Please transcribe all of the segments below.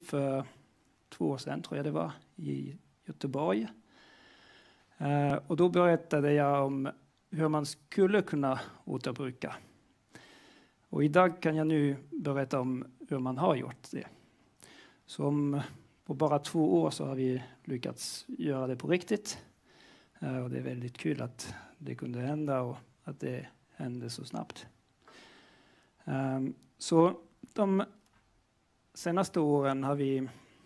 för 2 år sedan, tror jag det var, i Göteborg. Och då berättade jag om hur man skulle kunna återbruka. Och idag kan jag nu berätta om hur man har gjort det. Så på bara 2 år så har vi lyckats göra det på riktigt. Och det är väldigt kul att det kunde hända och att det hände så snabbt. Så de senaste åren har vi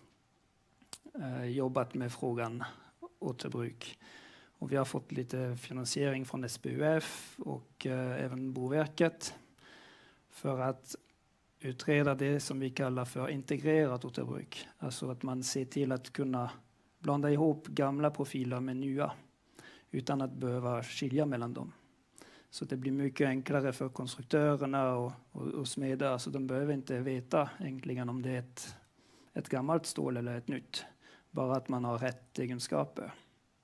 jobbat med frågan återbruk. Och vi har fått lite finansiering från SBUF och även Boverket för att utreda det som vi kallar för integrerat återbruk. Alltså att man ser till att kunna blanda ihop gamla profiler med nya utan att behöva skilja mellan dem. Så det blir mycket enklare för konstruktörerna och smeder. Så de behöver inte veta egentligen om det är ett gammalt stål eller ett nytt. Bara att man har rätt egenskaper.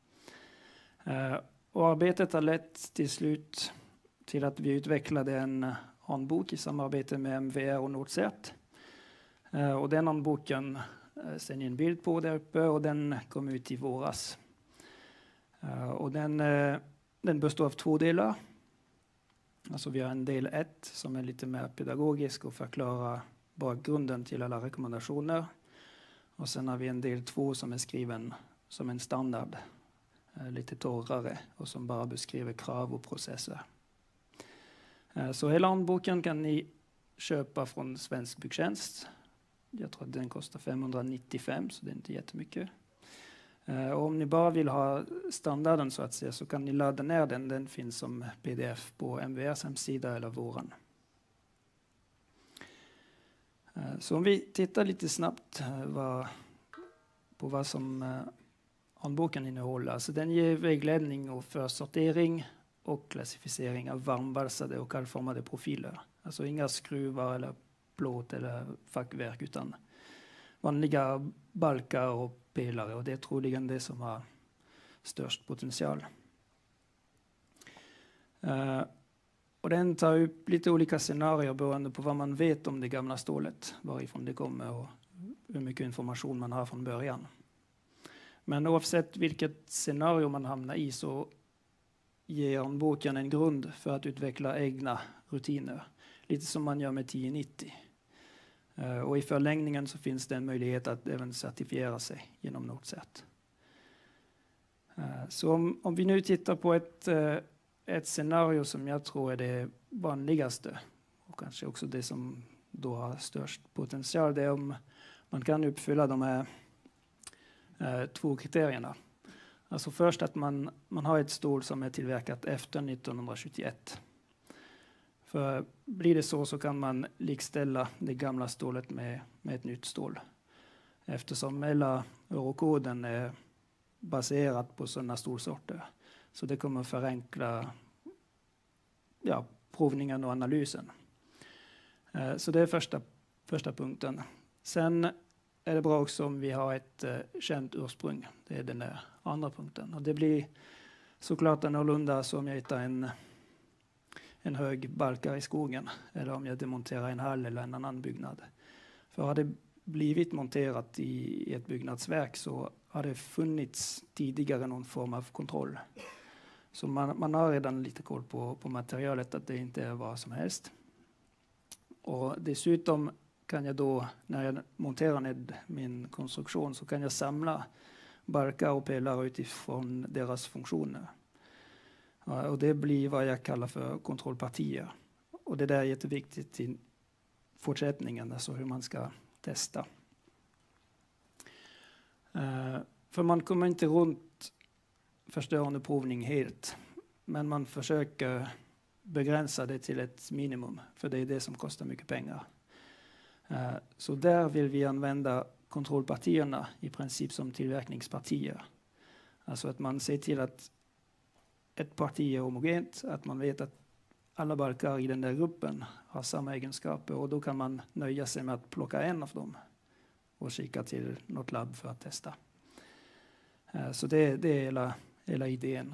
Och arbetet har lett till slut till att vi utvecklade en handbok i samarbete med MVR och Nordcert. Och den handboken ser ni en bild på där uppe och den kom ut i våras. Och den består av 2 delar. Alltså vi har en del 1 som är lite mer pedagogisk och förklarar bakgrunden till alla rekommendationer. Och sen har vi en del 2 som är skriven som en standard. Lite torrare och som bara beskriver krav och processer. Så hela handboken kan ni köpa från Svensk Byggtjänst. Jag tror att den kostar 595 så det är inte jättemycket. Och om ni bara vill ha standarden så att säga så kan ni ladda ner den. Den finns som pdf på MVRs hemsida eller våran. Så om vi tittar lite snabbt på vad som handboken innehåller. Alltså den ger vägledning för sortering och klassificering av varmvalsade och kallformade profiler. Alltså inga skruvar eller plåt eller fackverk utan vanliga balkar och pelare. Och det är troligen det som har störst potential. Och den tar upp lite olika scenarier beroende på vad man vet om det gamla stålet. Varifrån det kommer och hur mycket information man har från början. Men oavsett vilket scenario man hamnar i så ger handboken en grund för att utveckla egna rutiner. Lite som man gör med 1090. Och i förlängningen så finns det en möjlighet att även certifiera sig genom Nordcert. Så om vi nu tittar på ett scenario som jag tror är det vanligaste och kanske också det som då har störst potential, det är om man kan uppfylla de här 2 kriterierna. Alltså först att man har ett stål som är tillverkat efter 1971. För blir det så kan man likställa det gamla stålet med ett nytt stål. Eftersom hela eurokoden är baserad på sådana stålsorter. Så det kommer förenkla provningen och analysen. Så det är första punkten. Sen är det bra också om vi har ett känt ursprung. Det är den där andra punkten. Och det blir såklart annorlunda som jag hittar en hög balkar i skogen. Eller om jag demonterar en hall eller en annan byggnad. För har det blivit monterat i ett byggnadsverk så har det funnits tidigare någon form av kontroll. Så man har redan lite koll på materialet att det inte är vad som helst. Och dessutom kan jag då, när jag monterar ned min konstruktion, så kan jag samla balkar och pelare utifrån deras funktioner. Och det blir vad jag kallar för kontrollpartier. Och det där är jätteviktigt i fortsättningen, alltså hur man ska testa. För man kommer inte runt förstörande provning helt. Men man försöker begränsa det till ett minimum. För det är det som kostar mycket pengar. Så där vill vi använda kontrollpartierna i princip som tillverkningspartier. Alltså att man ser till att ett parti är homogent. Att man vet att alla balkar i den där gruppen har samma egenskaper. Och då kan man nöja sig med att plocka en av dem. Och kika till något labb för att testa. Så det är hela idén.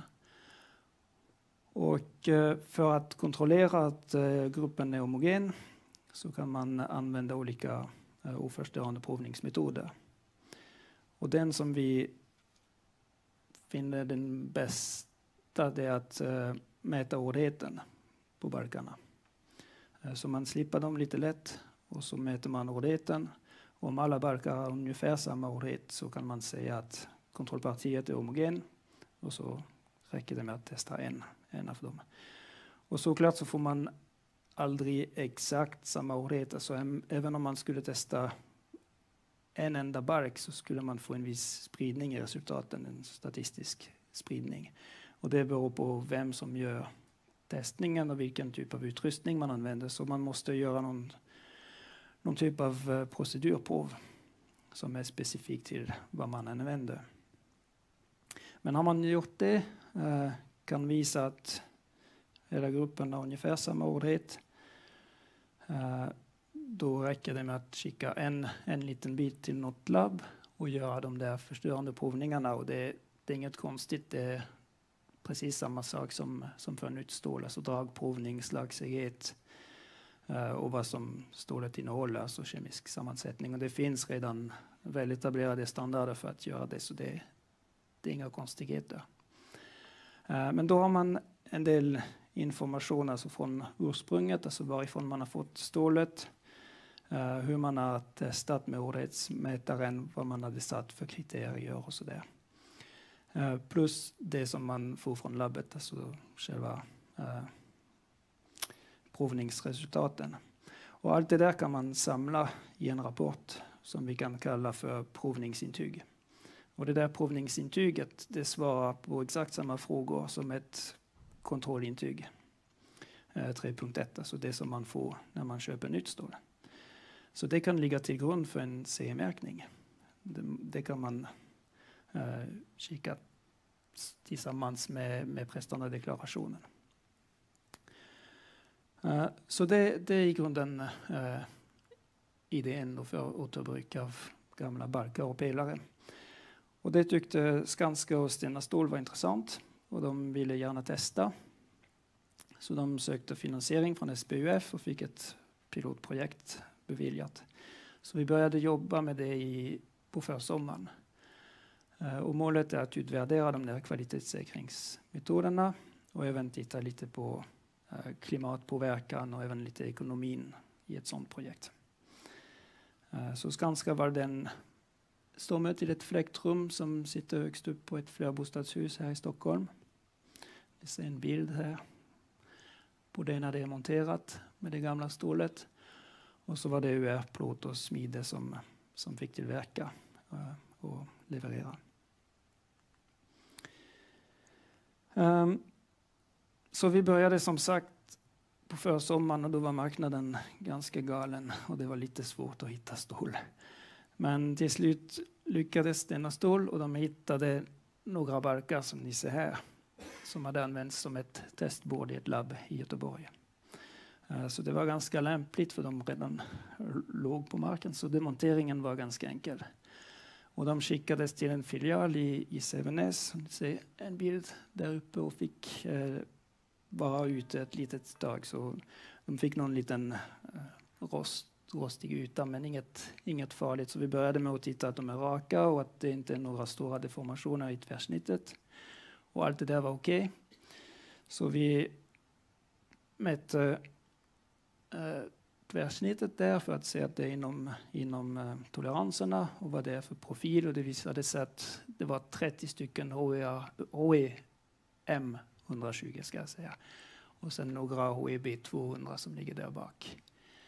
Och för att kontrollera att gruppen är homogen så kan man använda olika oförstörande provningsmetoder. Och den som vi finner den bästa, det är att mäta hårdheten på barkarna. Så man slipper dem lite lätt och så mäter man hårdheten. Och om alla barkar har ungefär samma hårdhet så kan man säga att kontrollpartiet är homogen. Och så räcker det med att testa en av dem. Och såklart så får man aldrig exakt samma hårdhet. Alltså även om man skulle testa en enda bark så skulle man få en viss spridning i resultaten, en statistisk spridning. Och det beror på vem som gör testningen och vilken typ av utrustning man använder. Så man måste göra någon typ av procedurprov som är specifik till vad man använder. Men har man gjort det, kan visa att hela gruppen har ungefär samma hårdhet, då räcker det med att skicka en liten bit till något labb och göra de där förstörande provningarna. Och det är inget konstigt, det är precis samma sak som för nytt stål, alltså dragprovning, slagsighet och vad som stålet innehåller, alltså kemisk sammansättning. Och det finns redan väl etablerade standarder för att göra det, så det är inga konstigheter. Men då har man en del information alltså från ursprunget, alltså varifrån man har fått stålet, hur man har testat med hårdhetsmätaren, vad man hade satt för kriterier och sådär. Plus det som man får från labbet, alltså själva provningsresultaten. Och allt det där kan man samla i en rapport som vi kan kalla för provningsintyg. Och det där provningsintyget, det svarar på exakt samma frågor som ett kontrollintyg 3.1, alltså det som man får när man köper nytt stål. Så det kan ligga till grund för en CE-märkning. Det kan man kika tillsammans med prestandadeklarationen. Så det är i grunden idén för återbruk av gamla balkar och pelare. Och det tyckte Skanska och Stena Stål var intressant och de ville gärna testa. Så de sökte finansiering från SBUF och fick ett pilotprojekt beviljat. Så vi började jobba med det på försommaren. Och målet är att utvärdera de där kvalitetssäkringsmetoderna och även titta lite på klimatpåverkan och även lite ekonomin i ett sådant projekt. Så Skanska var den står till ett fläktrum som sitter högst upp på ett flerbostadshus här i Stockholm. Det ser en bild här på det när det är monterat med det gamla stålet. Och så var det UR-plåt och smide som fick tillverka och leverera. Så vi började som sagt på försommaren och då var marknaden ganska galen och det var lite svårt att hitta stål. Men till slut lyckades Stena Stål och de hittade några barkar som ni ser här som hade använts som ett testbord i ett labb i Göteborg. Så det var ganska lämpligt för de redan låg på marken så demonteringen var ganska enkel. Och de skickades till en filial i Sävenäs, ni ser en bild där uppe och fick vara ute ett litet tag så de fick någon liten rostig yta men inget farligt. Så vi började med att titta att de är raka och att det inte är några stora deformationer i tvärsnittet. Och allt det där var okej. Så vi mätte tvärsnittet där för att se att det är inom toleranserna och vad det är för profil. Och det visade sig att det var 30 stycken HEM 120 ska jag säga. Och sen några HEB 200 som ligger där bak.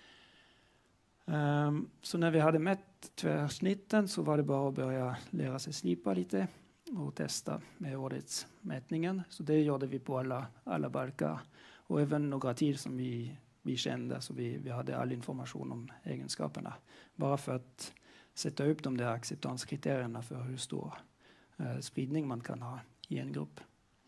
Så när vi hade mätt tvärsnitten så var det bara att börja lära sig slipa lite och testa med hårdhetsmätningen. Så det gjorde vi på alla balkar och även några till som vi kände. Så vi hade all information om egenskaperna. Bara för att sätta upp de där acceptanskriterierna för hur stor spridning man kan ha i en grupp.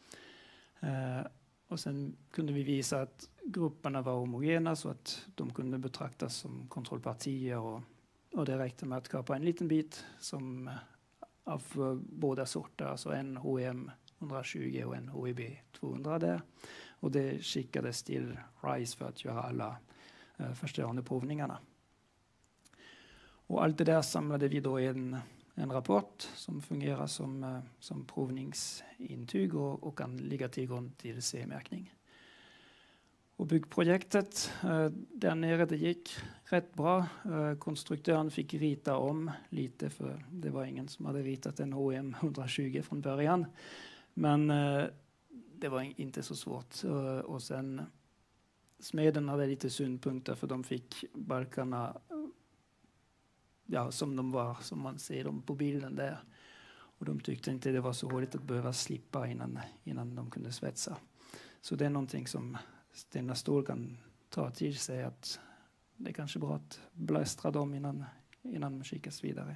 Och sen kunde vi visa att grupperna var homogena så att de kunde betraktas som kontrollpartier och det räckte med att kapa en liten bit som av båda sorter, alltså en HEM 120 och en HEB 200 där. Och det skickades till RISE för att göra alla förstörande provningarna. Och allt det där samlade vi då i en rapport som fungerar som provningsintyg och kan ligga till grund till CE-märkning. Och byggprojektet där nere, det gick rätt bra. Konstruktören fick rita om lite, för det var ingen som hade ritat en HM 120 från början. Men det var inte så svårt. Och sen smeden hade lite synpunkter, för de fick balkarna som de var, som man ser dem på bilden där. Och de tyckte inte det var så roligt att behöva slippa innan de kunde svetsa. Så det är någonting som Stena Stål kan ta till sig, att det är kanske bra att blästra dem innan de skickas vidare.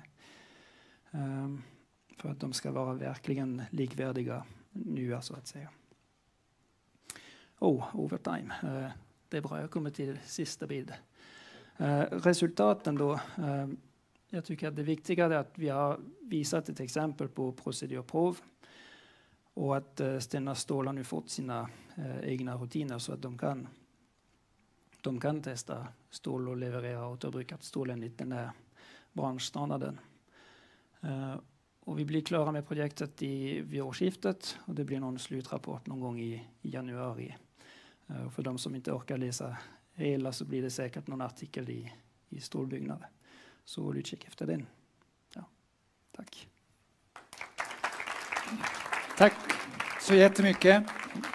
För att de ska vara verkligen likvärdiga nya, så att säga. Overtime. Det är bra, jag kommer till sista bild. Resultaten då. Jag tycker att det viktiga är att vi har visat ett exempel på procedurprov. Och att Stena Stål har nu fått sina egna rutiner så att de kan testa stål och leverera återbrukat stål enligt den här branschstandarden. Och vi blir klara med projektet vid årsskiftet, och det blir någon slutrapport någon gång i januari. Och för de som inte orkar läsa hela så blir det säkert någon artikel i Stålbyggnad. Så håll utkik efter den. Ja, tack. Tack så jättemycket.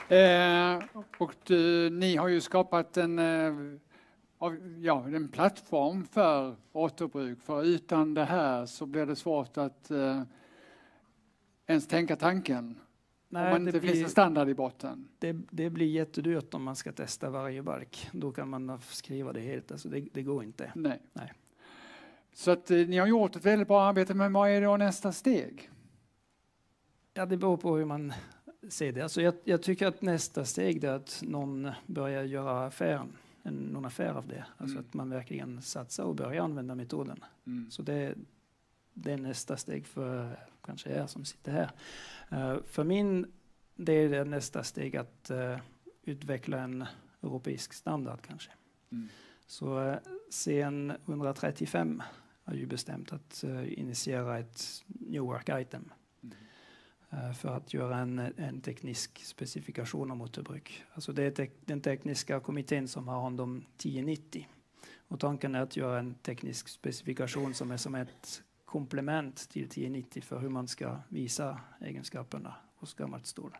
Ni har ju skapat en plattform för återbruk. För utan det här så blir det svårt att ens tänka tanken. Nej, om man inte finns en standard i botten. Det blir jättedyrt om man ska testa varje balk. Då kan man skriva det helt. Alltså det går inte. Nej. Nej. Så att ni har gjort ett väldigt bra arbete, men vad är då nästa steg? Ja, det beror på hur man ser det. Alltså jag tycker att nästa steg är att någon börjar göra någon affär av det. Alltså att man verkligen satsar och börjar använda metoden. Så det är nästa steg för kanske er som sitter här. För min del är nästa steg att utveckla en europeisk standard kanske. Så CN 135 har ju bestämt att initiera ett New Work Item för att göra en teknisk specifikation om återbruk. Alltså det är den tekniska kommittén som har hand om 1090. Och tanken är att göra en teknisk specifikation som är som ett komplement till 1090 för hur man ska visa egenskaperna hos gammalt stål.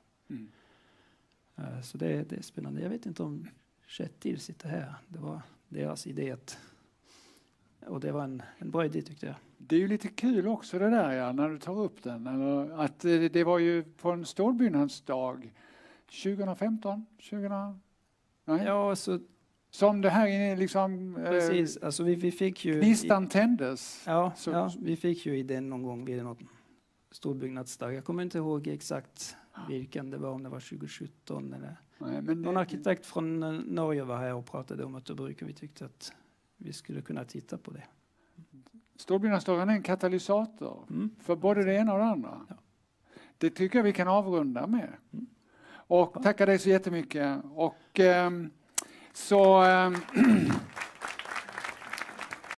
Så det är spännande. Jag vet inte om Kjetil sitter här. Det var deras idé och det var en bra idé, tyckte jag. Det är ju lite kul också det där, när du tar upp den. Eller att det var ju på en stålbyggnadsdag 2015? Nej. Ja, så som det här är liksom... precis, alltså vi fick ju... Gnistan tändes. Ja, vi fick ju idén någon gång vid någon stålbyggnadsdag. Jag kommer inte ihåg exakt vilken det var, om det var 2017 eller... Nej, men någon arkitekt från Norge var här och pratade om återbruk, och vi tyckte att vi skulle kunna titta på det. Stålbyggnadsdagen är en katalysator för både det ena och det andra. Ja. Det tycker jag vi kan avrunda med. Och tackar dig så jättemycket. Och så